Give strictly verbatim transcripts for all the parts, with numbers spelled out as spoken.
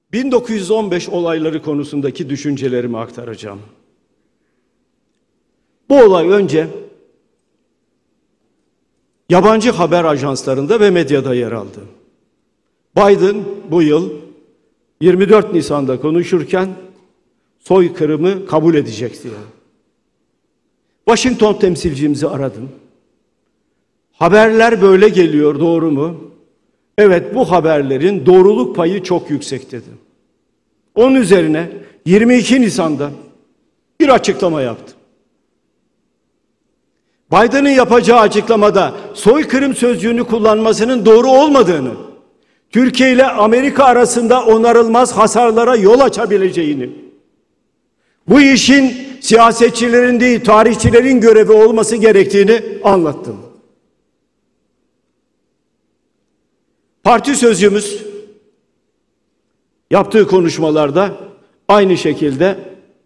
bin dokuz yüz on beş olayları konusundaki düşüncelerimi aktaracağım. Bu olay önce yabancı haber ajanslarında ve medyada yer aldı. Biden bu yıl yirmi dört Nisan'da konuşurken soykırımı kabul edecekti. Washington temsilcimizi aradım. Haberler böyle geliyor, doğru mu? Evet, bu haberlerin doğruluk payı çok yüksek dedi. Onun üzerine yirmi iki Nisan'da bir açıklama yaptı. Biden'ın yapacağı açıklamada soykırım sözcüğünü kullanmasının doğru olmadığını, Türkiye ile Amerika arasında onarılmaz hasarlara yol açabileceğini, bu işin siyasetçilerin değil tarihçilerin görevi olması gerektiğini anlattım. Parti sözcümüz yaptığı konuşmalarda aynı şekilde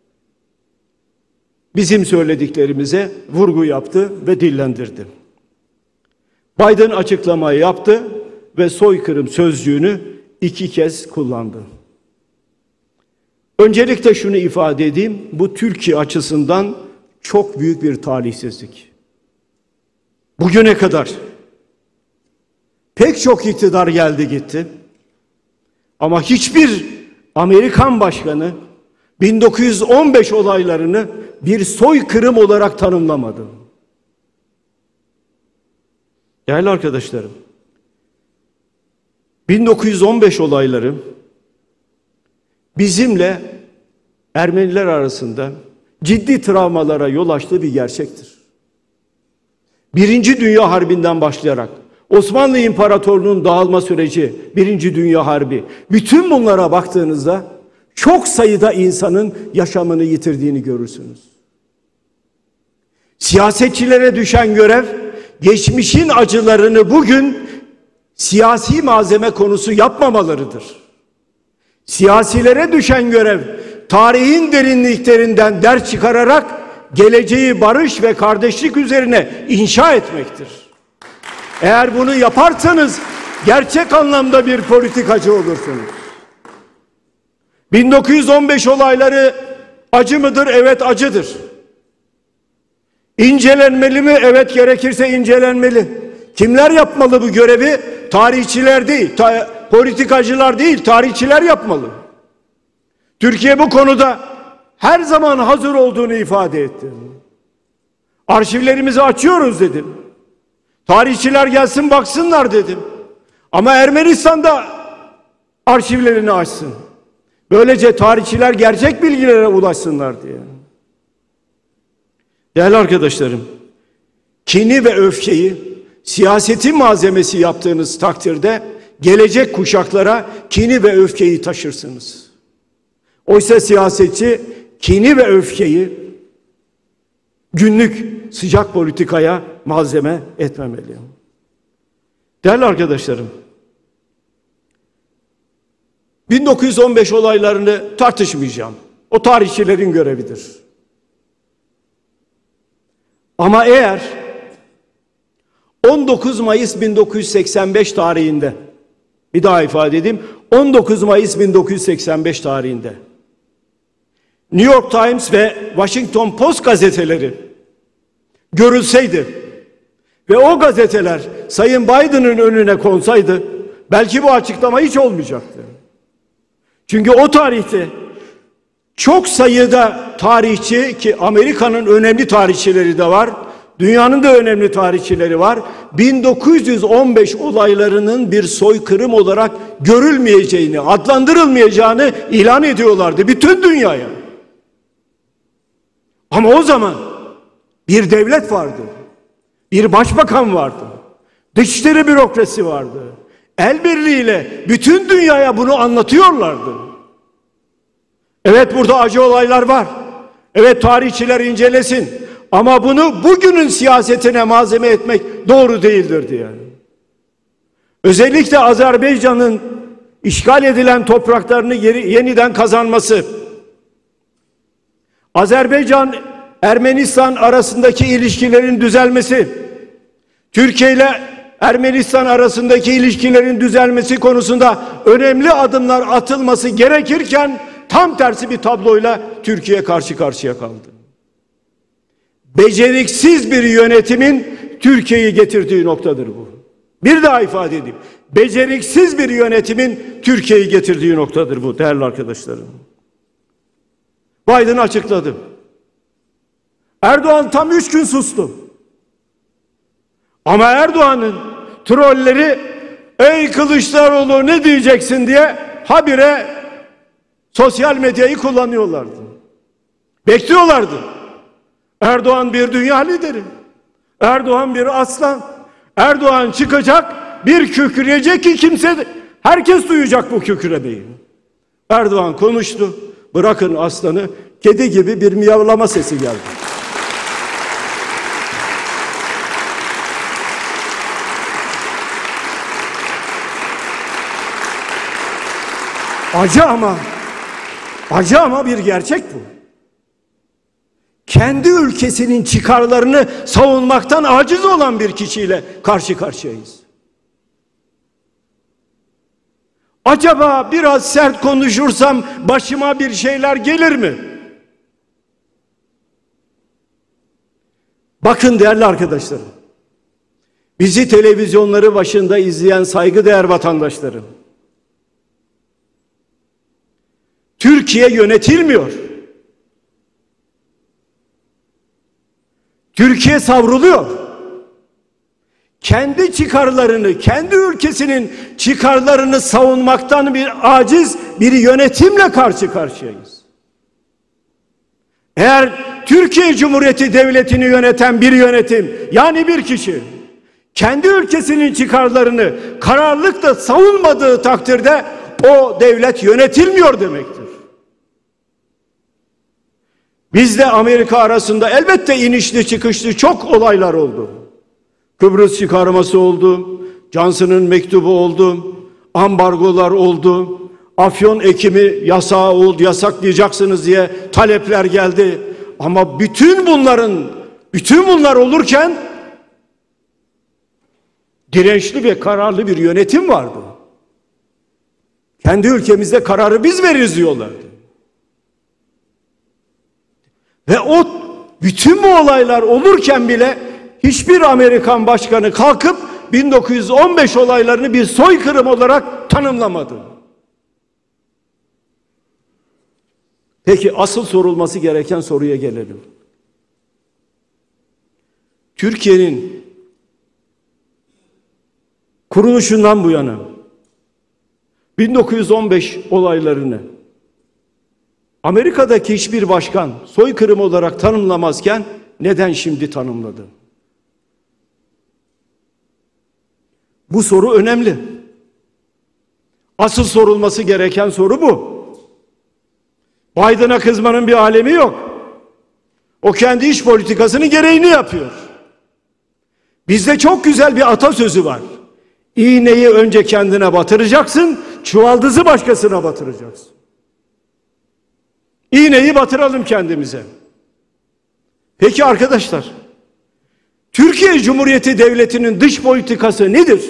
bizim söylediklerimize vurgu yaptı ve dillendirdi. Biden açıklamayı yaptı ve soykırım sözcüğünü iki kez kullandı. Öncelikle şunu ifade edeyim, bu Türkiye açısından çok büyük bir talihsizlik. Bugüne kadar pek çok iktidar geldi gitti. Ama hiçbir Amerikan başkanı bin dokuz yüz on beş olaylarını bir soykırım olarak tanımlamadı. Değerli arkadaşlarım, bin dokuz yüz on beş olayları bizimle Ermeniler arasında ciddi travmalara yol açtığı bir gerçektir. Birinci Dünya Harbi'nden başlayarak Osmanlı İmparatorluğu'nun dağılma süreci, Birinci Dünya Harbi, bütün bunlara baktığınızda çok sayıda insanın yaşamını yitirdiğini görürsünüz. Siyasetçilere düşen görev, geçmişin acılarını bugün siyasi malzeme konusu yapmamalarıdır. Siyasilere düşen görev, tarihin derinliklerinden ders çıkararak geleceği barış ve kardeşlik üzerine inşa etmektir. Eğer bunu yaparsanız gerçek anlamda bir politikacı olursunuz. bin dokuz yüz on beş olayları acı mıdır? Evet, acıdır. İncelenmeli mi? Evet, gerekirse incelenmeli. Kimler yapmalı bu görevi? Tarihçiler değil, ta politikacılar değil, tarihçiler yapmalı. Türkiye bu konuda her zaman hazır olduğunu ifade etti. Arşivlerimizi açıyoruz dedim. Tarihçiler gelsin baksınlar dedim. Ama Ermenistan'da arşivlerini açsın. Böylece tarihçiler gerçek bilgilere ulaşsınlar diye. Değerli arkadaşlarım, kini ve öfkeyi siyasetin malzemesi yaptığınız takdirde gelecek kuşaklara kini ve öfkeyi taşırsınız. Oysa siyasetçi kini ve öfkeyi günlük sıcak politikaya malzeme etmemeli. Değerli arkadaşlarım, bin dokuz yüz on beş olaylarını tartışmayacağım. O tarihçilerin görevidir. Ama eğer on dokuz Mayıs bin dokuz yüz seksen beş tarihinde, bir daha ifade edeyim, on dokuz Mayıs bin dokuz yüz seksen beş tarihinde New York Times ve Washington Post gazeteleri görülseydi ve o gazeteler Sayın Biden'ın önüne konsaydı belki bu açıklama hiç olmayacaktı. Çünkü o tarihte çok sayıda tarihçi, ki Amerika'nın önemli tarihçileri de var, dünyanın da önemli tarihçileri var, bin dokuz yüz on beş olaylarının bir soykırım olarak görülmeyeceğini, adlandırılmayacağını ilan ediyorlardı bütün dünyaya. Ama o zaman bir devlet vardı, bir başbakan vardı, dışişleri bürokrasi vardı. El birliğiyle bütün dünyaya bunu anlatıyorlardı. Evet, burada acı olaylar var. Evet, tarihçiler incelesin. Ama bunu bugünün siyasetine malzeme etmek doğru değildir diye. Özellikle Azerbaycan'ın işgal edilen topraklarını geri, yeniden kazanması, Azerbaycan Ermenistan arasındaki ilişkilerin düzelmesi, Türkiye ile Ermenistan arasındaki ilişkilerin düzelmesi konusunda önemli adımlar atılması gerekirken tam tersi bir tabloyla Türkiye karşı karşıya kaldı. Beceriksiz bir yönetimin Türkiye'yi getirdiği noktadır bu. Bir daha ifade edeyim. Beceriksiz bir yönetimin Türkiye'yi getirdiği noktadır bu değerli arkadaşlarım. Biden açıkladı. Erdoğan tam üç gün sustu. Ama Erdoğan'ın trolleri ey Kılıçdaroğlu ne diyeceksin diye habire sosyal medyayı kullanıyorlardı. Bekliyorlardı. Erdoğan bir dünya lideri. Erdoğan bir aslan. Erdoğan çıkacak, bir kükreyecek ki kimse, herkes duyacak bu kükremeyi. Erdoğan konuştu. Bırakın aslanı, kedi gibi bir miyavlama sesi geldi. Acı ama, acı ama bir gerçek bu. Kendi ülkesinin çıkarlarını savunmaktan aciz olan bir kişiyle karşı karşıyayız. Acaba biraz sert konuşursam başıma bir şeyler gelir mi? Bakın değerli arkadaşlarım, bizi televizyonları başında izleyen saygıdeğer vatandaşlarım, Türkiye yönetilmiyor. Türkiye savruluyor. Kendi çıkarlarını, kendi ülkesinin çıkarlarını savunmaktan bir aciz bir yönetimle karşı karşıyayız. Eğer Türkiye Cumhuriyeti Devleti'ni yöneten bir yönetim, yani bir kişi, kendi ülkesinin çıkarlarını kararlılıkla savunmadığı takdirde o devlet yönetilmiyor demektir. Bizle Amerika arasında elbette inişli çıkışlı çok olaylar oldu. Kıbrıs çıkarması oldu, Johnson'ın mektubu oldu, ambargolar oldu, afyon ekimi yasağı oldu, yasaklayacaksınız diye talepler geldi. Ama bütün bunların, bütün bunlar olurken dirençli ve kararlı bir yönetim vardı. Kendi ülkemizde kararı biz veririz diyorlardı. Ve o bütün bu olaylar olurken bile hiçbir Amerikan başkanı kalkıp bin dokuz yüz on beş olaylarını bir soykırım olarak tanımlamadı. Peki asıl sorulması gereken soruya gelelim. Türkiye'nin kuruluşundan bu yana bin dokuz yüz on beş olaylarını Amerika'daki hiçbir başkan soykırım olarak tanımlamazken neden şimdi tanımladı? Bu soru önemli. Asıl sorulması gereken soru bu. Biden'a kızmanın bir alemi yok. O kendi iç politikasının gereğini yapıyor. Bizde çok güzel bir atasözü var. İğneyi önce kendine batıracaksın, çuvaldızı başkasına batıracaksın. İğneyi batıralım kendimize. Peki arkadaşlar, Türkiye Cumhuriyeti Devleti'nin dış politikası nedir?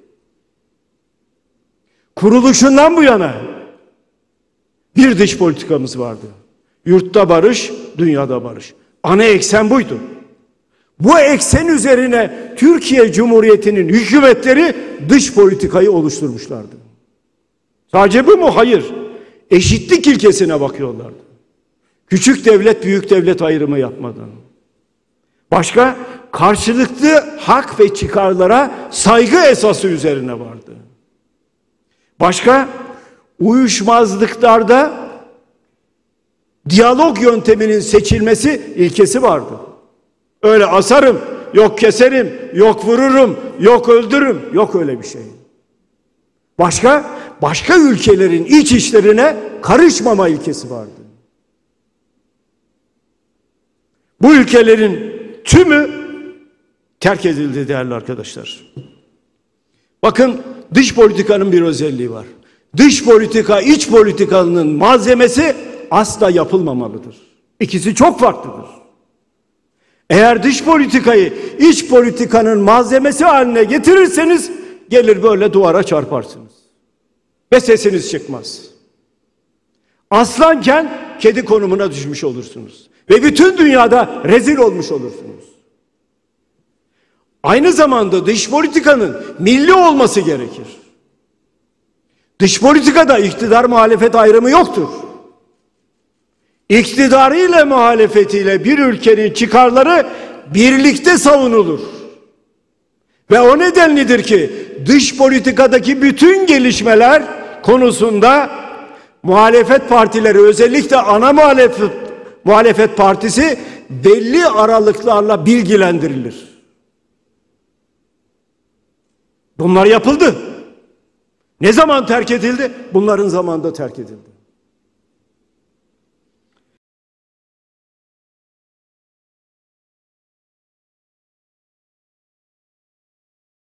Kuruluşundan bu yana bir dış politikamız vardı. Yurtta barış, dünyada barış. Ana eksen buydu. Bu eksen üzerine Türkiye Cumhuriyeti'nin hükümetleri dış politikayı oluşturmuşlardı. Sadece bu mu? Hayır. Eşitlik ilkesine bakıyorlardı. Küçük devlet, büyük devlet ayrımı yapmadan. Başka, karşılıklı hak ve çıkarlara saygı esası üzerine vardı. Başka, uyuşmazlıklarda diyalog yönteminin seçilmesi ilkesi vardı. Öyle asarım, yok keserim, yok vururum, yok öldürürüm, yok öyle bir şey. Başka, başka ülkelerin iç işlerine karışmama ilkesi vardı. Bu ülkelerin tümü terk edildi değerli arkadaşlar. Bakın, dış politikanın bir özelliği var. Dış politika, iç politikanın malzemesi asla yapılmamalıdır. İkisi çok farklıdır. Eğer dış politikayı iç politikanın malzemesi haline getirirseniz gelir böyle duvara çarparsınız. Ve sesiniz çıkmaz. Aslanken kedi konumuna düşmüş olursunuz. Ve bütün dünyada rezil olmuş olursunuz. Aynı zamanda dış politikanın milli olması gerekir. Dış politikada iktidar muhalefet ayrımı yoktur. İktidarıyla muhalefetiyle bir ülkenin çıkarları birlikte savunulur. Ve o nedenlidir ki dış politikadaki bütün gelişmeler konusunda muhalefet partileri, özellikle ana muhalefet, muhalefet partisi belli aralıklarla bilgilendirilir. Bunlar yapıldı. Ne zaman terk edildi? Bunların zamanında terk edildi.